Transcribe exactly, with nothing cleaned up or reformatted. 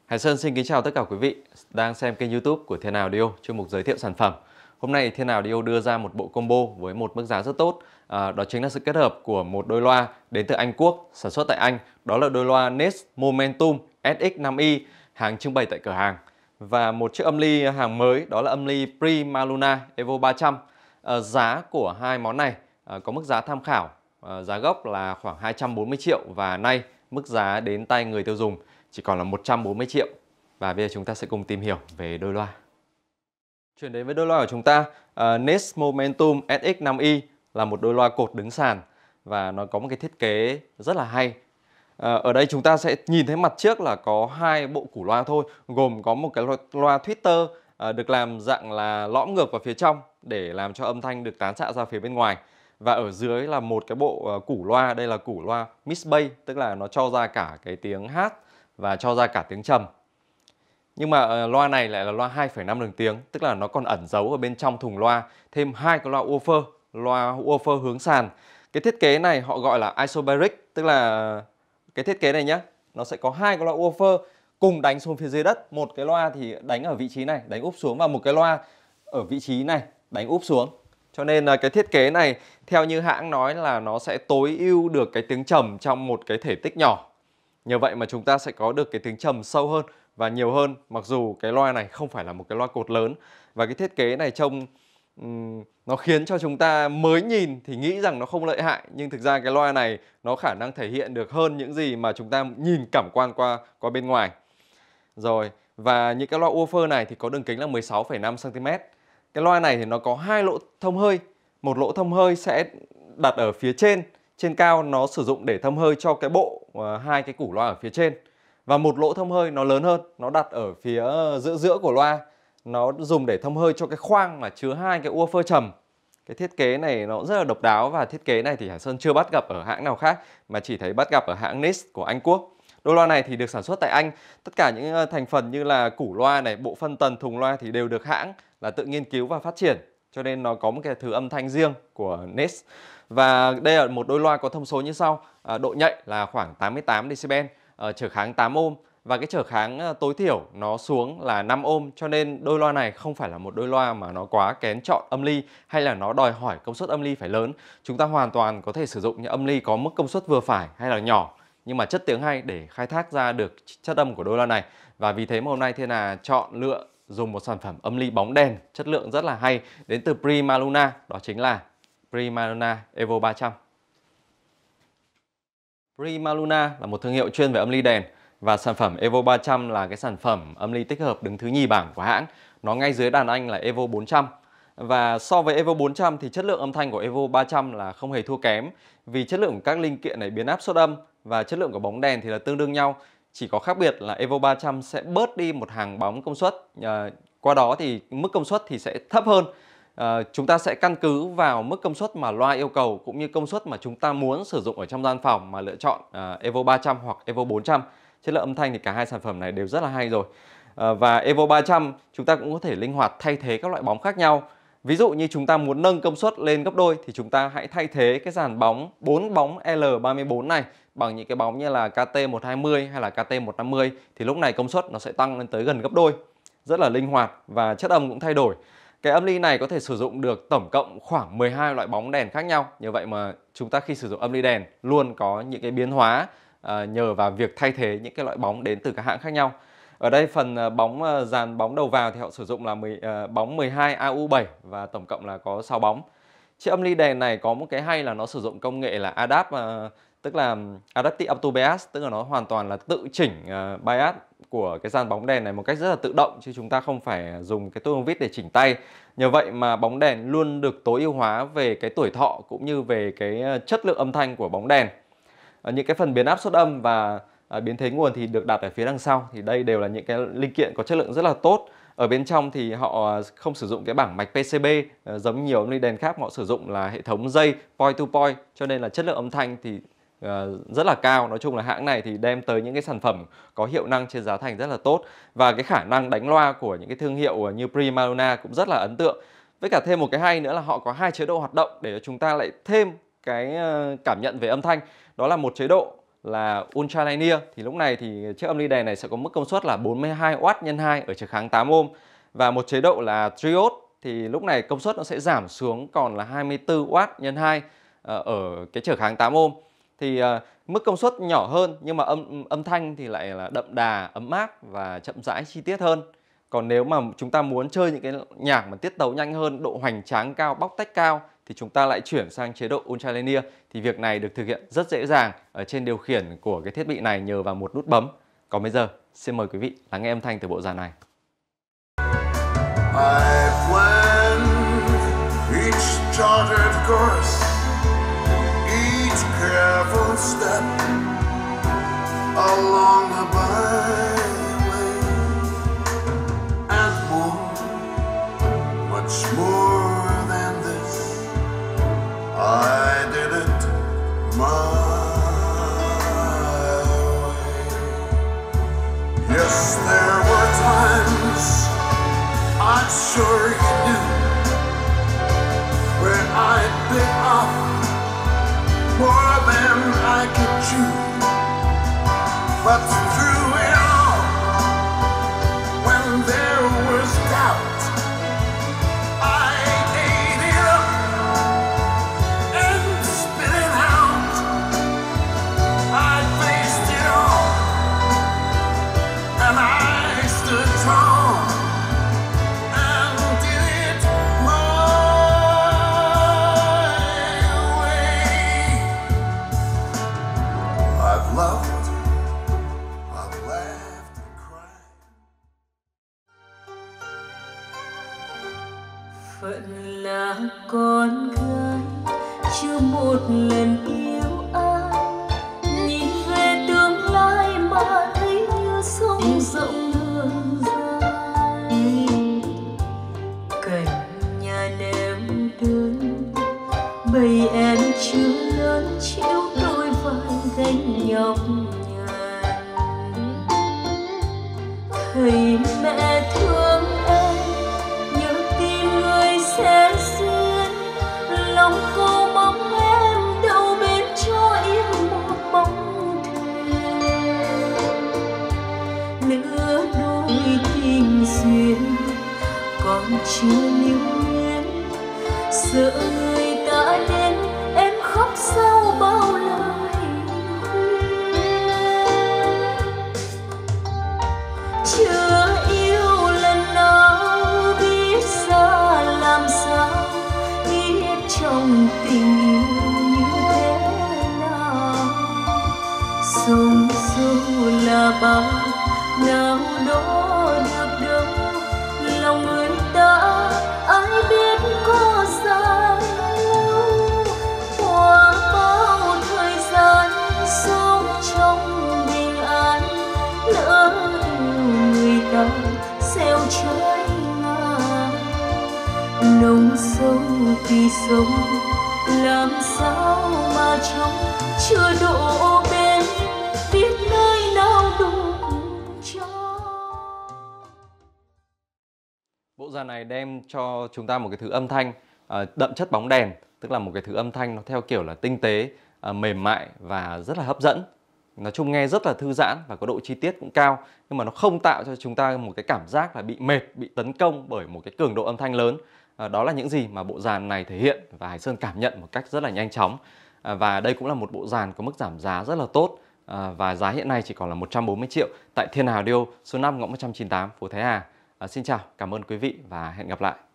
Hải Sơn xin kính chào tất cả quý vị đang xem kênh YouTube của Thiên Audio chuyên mục giới thiệu sản phẩm. Hôm nay Thiên Audio đưa ra một bộ combo với một mức giá rất tốt. À, đó chính là sự kết hợp của một đôi loa đến từ Anh Quốc, sản xuất tại Anh. Đó là đôi loa Nest Momentum S X năm i, hàng trưng bày tại cửa hàng. Và một chiếc âm ly hàng mới, đó là âm ly Prima Luna Evo ba trăm. À, giá của hai món này à, có mức giá tham khảo, à, giá gốc là khoảng hai trăm bốn mươi triệu và nay mức giá đến tay người tiêu dùng chỉ còn là một trăm bốn mươi triệu. Và bây giờ chúng ta sẽ cùng tìm hiểu về đôi loa. Chuyển đến với đôi loa của chúng ta, uh, Nest Momentum S X năm i là một đôi loa cột đứng sàn và nó có một cái thiết kế rất là hay. Uh, ở đây chúng ta sẽ nhìn thấy mặt trước là có hai bộ củ loa thôi, gồm có một cái loa, loa tweeter uh, được làm dạng là lõm ngược vào phía trong để làm cho âm thanh được tán xạ ra phía bên ngoài. Và ở dưới là một cái bộ uh, củ loa, đây là củ loa Mix Bass, tức là nó cho ra cả cái tiếng hát và cho ra cả tiếng trầm. Nhưng mà uh, loa này lại là loa hai phẩy năm đường tiếng, tức là nó còn ẩn giấu ở bên trong thùng loa thêm hai cái loa woofer, loa woofer hướng sàn. Cái thiết kế này họ gọi là isobaric, tức là cái thiết kế này nhé, nó sẽ có hai cái loa woofer cùng đánh xuống phía dưới đất, một cái loa thì đánh ở vị trí này, đánh úp xuống, và một cái loa ở vị trí này đánh úp xuống. Cho nên là cái thiết kế này theo như hãng nói là nó sẽ tối ưu được cái tiếng trầm trong một cái thể tích nhỏ. Nhờ vậy mà chúng ta sẽ có được cái tiếng trầm sâu hơn và nhiều hơn, mặc dù cái loa này không phải là một cái loa cột lớn. Và cái thiết kế này trông um, nó khiến cho chúng ta mới nhìn thì nghĩ rằng nó không lợi hại, nhưng thực ra cái loa này nó khả năng thể hiện được hơn những gì mà chúng ta nhìn cảm quan qua qua bên ngoài. Rồi, và những cái loa woofer này thì có đường kính là mười sáu phẩy năm xăng ti mét. Cái loa này thì nó có hai lỗ thông hơi. Một lỗ thông hơi sẽ đặt ở phía trên, trên cao, nó sử dụng để thông hơi cho cái bộ uh, hai cái củ loa ở phía trên. Và một lỗ thông hơi nó lớn hơn, nó đặt ở phía giữa giữa của loa, nó dùng để thông hơi cho cái khoang mà chứa hai cái woofer trầm. Cái thiết kế này nó rất là độc đáo, và thiết kế này thì Hải Sơn chưa bắt gặp ở hãng nào khác mà chỉ thấy bắt gặp ở hãng Nest của Anh Quốc. Đôi loa này thì được sản xuất tại Anh. Tất cả những thành phần như là củ loa này, bộ phân tần thùng loa thì đều được hãng là tự nghiên cứu và phát triển, cho nên nó có một cái thứ âm thanh riêng của Nest. Và đây là một đôi loa có thông số như sau. À, độ nhạy là khoảng tám mươi tám decibel, à, trở kháng tám ohm, và cái trở kháng tối thiểu nó xuống là năm ohm, cho nên đôi loa này không phải là một đôi loa mà nó quá kén chọn âm ly hay là nó đòi hỏi công suất âm ly phải lớn. Chúng ta hoàn toàn có thể sử dụng những âm ly có mức công suất vừa phải hay là nhỏ, nhưng mà chất tiếng hay để khai thác ra được chất âm của đôi loa này. Và vì thế mà hôm nay Thiên Hà chọn lựa dùng một sản phẩm âm ly bóng đèn chất lượng rất là hay đến từ Prima Luna, đó chính là Prima Luna Evo ba trăm. Prima Luna là một thương hiệu chuyên về âm ly đèn, và sản phẩm Evo ba trăm là cái sản phẩm âm ly tích hợp đứng thứ nhì bảng của hãng. Nó ngay dưới đàn anh là Evo bốn trăm. Và so với Evo bốn trăm thì chất lượng âm thanh của Evo ba trăm là không hề thua kém, vì chất lượng của các linh kiện này biến áp suất âm và chất lượng của bóng đèn thì là tương đương nhau. Chỉ có khác biệt là Evo ba trăm sẽ bớt đi một hàng bóng công suất, à, qua đó thì mức công suất thì sẽ thấp hơn. À, chúng ta sẽ căn cứ vào mức công suất mà loa yêu cầu cũng như công suất mà chúng ta muốn sử dụng ở trong gian phòng mà lựa chọn à, Evo ba trăm hoặc Evo bốn trăm. Chất lượng âm thanh thì cả hai sản phẩm này đều rất là hay rồi. À, và Evo ba trăm chúng ta cũng có thể linh hoạt thay thế các loại bóng khác nhau. Ví dụ như chúng ta muốn nâng công suất lên gấp đôi thì chúng ta hãy thay thế cái dàn bóng bốn bóng L ba mươi bốn này bằng những cái bóng như là K T một hai mươi hay là K T một năm mươi, thì lúc này công suất nó sẽ tăng lên tới gần gấp đôi. Rất là linh hoạt và chất âm cũng thay đổi. Cái âm ly này có thể sử dụng được tổng cộng khoảng mười hai loại bóng đèn khác nhau. Như vậy mà chúng ta khi sử dụng âm ly đèn luôn có những cái biến hóa à, nhờ vào việc thay thế những cái loại bóng đến từ các hãng khác nhau. Ở đây phần bóng dàn bóng đầu vào thì họ sử dụng là mười, uh, bóng mười hai A U bảy và tổng cộng là có sáu bóng. Chiếc âm ly đèn này có một cái hay là nó sử dụng công nghệ là Adapt, uh, tức là Adaptive Auto Bias, tức là nó hoàn toàn là tự chỉnh uh, bias của cái dàn bóng đèn này một cách rất là tự động, chứ chúng ta không phải dùng cái tua vít để chỉnh tay. Nhờ vậy mà bóng đèn luôn được tối ưu hóa về cái tuổi thọ cũng như về cái chất lượng âm thanh của bóng đèn. Uh, những cái phần biến áp suất âm và À, biến thế nguồn thì được đặt ở phía đằng sau. Thì đây đều là những cái linh kiện có chất lượng rất là tốt. Ở bên trong thì họ không sử dụng cái bảng mạch P C B à, giống nhiều âm ly đèn khác, họ sử dụng là hệ thống dây point to point, cho nên là chất lượng âm thanh thì à, rất là cao. Nói chung là hãng này thì đem tới những cái sản phẩm có hiệu năng trên giá thành rất là tốt, và cái khả năng đánh loa của những cái thương hiệu như Prima Luna cũng rất là ấn tượng. Với cả thêm một cái hay nữa là họ có hai chế độ hoạt động để cho chúng ta lại thêm cái cảm nhận về âm thanh. Đó là một chế độ là Ultra Linear thì lúc này thì chiếc âm ly đèn này sẽ có mức công suất là bốn mươi hai oát nhân hai ở trực kháng tám ohm, và một chế độ là Triode thì lúc này công suất nó sẽ giảm xuống còn là hai mươi tư oát nhân hai ở cái trở kháng tám ohm. Thì uh, mức công suất nhỏ hơn nhưng mà âm âm thanh thì lại là đậm đà, ấm áp và chậm rãi chi tiết hơn. Còn nếu mà chúng ta muốn chơi những cái nhạc mà tiết tấu nhanh hơn, độ hoành tráng cao, bóc tách cao thì chúng ta lại chuyển sang chế độ Ultra Linear. Thì việc này được thực hiện rất dễ dàng ở trên điều khiển của cái thiết bị này nhờ vào một nút bấm. Còn bây giờ, xin mời quý vị lắng nghe âm thanh từ bộ dàn này. I plan each charted course, each careful step along the byway, and more, much more than this, I did it my way. Yes, there were times I'm sure you knew where I bit off more than I could chew. But through it all, when there was doubt, I ate it up and spit it out. I faced it all, and I stood tall. Phận là con gái chưa một lần yêu ai, nhìn về tương lai mà thấy như sông rộng đường dài. Cảnh nhà ném đơn bầy em chưa lớn chịu đôi vai gánh nhọc nhằn. Thầy mẹ thương em sẽ duyên lòng câu mong em đâu bên cho yên một bóng thuyền. Lửa đôi tình duyên còn chưa lưu luyến, sợ người ta đến em khóc sau bao lời khuyên. Chưa yêu lần nào biết xa làm sao, biết trong tình yêu như thế nào. Sông sâu là bao nào đó được đâu, lòng người ta ai biết có dài lâu. Qua bao thời gian sống trong bình an, lỡ yêu người ta xeo trái ngang. Nông sâu thì sâu làm sao mà trông chưa độ bên, biết nơi nào đủ cho. Bộ dàn này đem cho chúng ta một cái thứ âm thanh uh, đậm chất bóng đèn, tức là một cái thứ âm thanh nó theo kiểu là tinh tế, uh, mềm mại và rất là hấp dẫn. Nói chung nghe rất là thư giãn và có độ chi tiết cũng cao, nhưng mà nó không tạo cho chúng ta một cái cảm giác là bị mệt, bị tấn công bởi một cái cường độ âm thanh lớn. À, đó là những gì mà bộ dàn này thể hiện và Hải Sơn cảm nhận một cách rất là nhanh chóng. À, và đây cũng là một bộ dàn có mức giảm giá rất là tốt, à, và giá hiện nay chỉ còn là một trăm bốn mươi triệu tại Thiên Hà Audio, số năm ngõ một trăm chín mươi tám, phố Thái Hà. À, xin chào, cảm ơn quý vị và hẹn gặp lại.